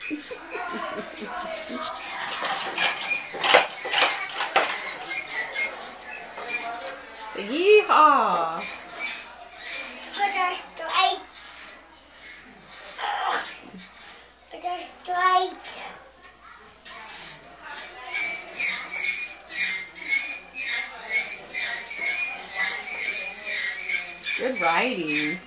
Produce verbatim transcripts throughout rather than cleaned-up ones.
Yeehaw! Put her straight. Put her straight. Good riding.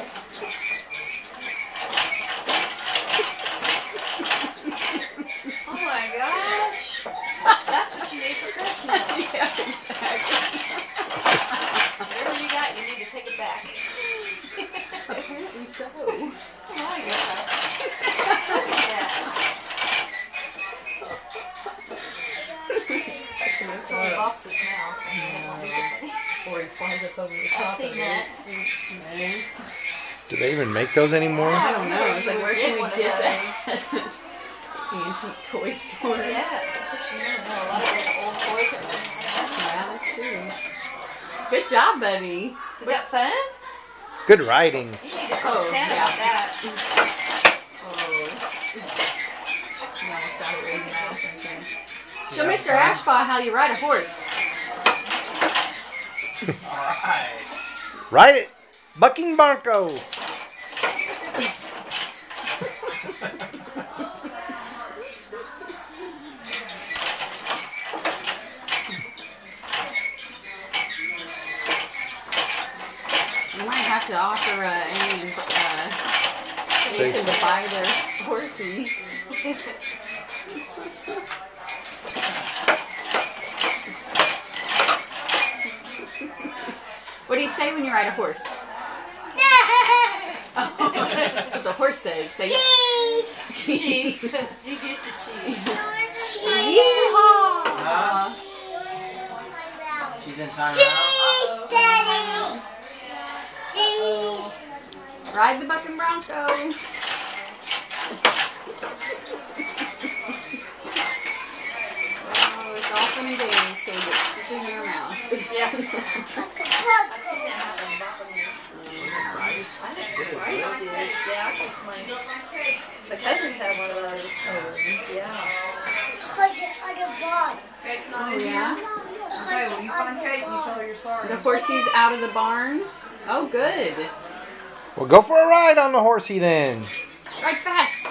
Oh my gosh. That's what you need for Christmas. Yeah, exactly. Whatever you got, you need to take it back. Apparently so. Oh my gosh. It's all boxes now. Or he flies up over the I've top of seen it. that. Nice. Do they even make those anymore? I don't know. It's like, where can we One of get those. that? Antique toy store. Yeah. Of course you know. A lot of the old toys are. Yeah, that's true. Good job, buddy. Is that fun? Good riding. You need to tell Oh, Santa yeah. about that. Oh. You almost got it right now. Show Mister Ashbaugh how you ride a horse. Alright. Ride it, bucking bronco. You might have to offer uh, any uh, Jason to buy their horsey. What do you say when you ride a horse? Oh, that's what the horse says. Say Cheese. Cheese. He's used to cheese. Yeehaw! She's in time Cheese, Daddy. Cheese. Ride the bucking bronco. Oh, it's all funny days, so you get stick in your mouth. Yeah. Look. I think Bryce did. Yeah, I think my, my cousins had one of those. Yeah. Put the other ball. Kate's not Oh, in here. yeah? Okay, when you find Kate, you tell her you're sorry. The horsey's out of the barn. Oh, good. Well, go for a ride on the horsey then. Ride fast.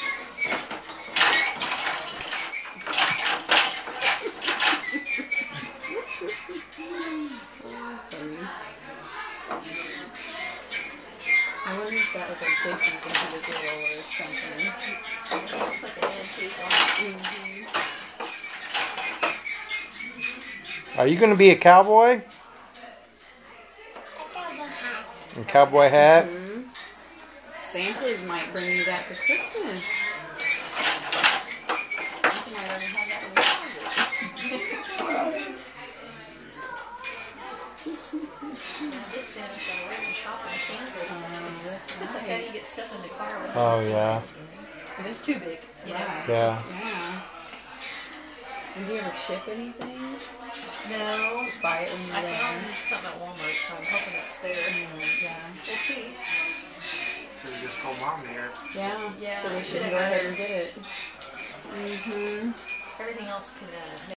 I wonder if that was like safety into the grill or something. It looks like an antique one. Are you going to be a cowboy? A cowboy hat? Mm-hmm. Santa might bring you that for Christmas. Something I already have that in the closet. This Santa's already shopping Kansas. It's like how you get stuff in the car with Oh, this. yeah. It is too big. Yeah. Yeah. Yeah. Did you ever ship anything? No. Just buy it when I you're there. found something at Walmart, so I'm hoping it's there. Mm, yeah. We'll see. So you just call mom here. Yeah. Yeah, So we we should should go have ahead and get it. Mm-hmm. Everything else can uh,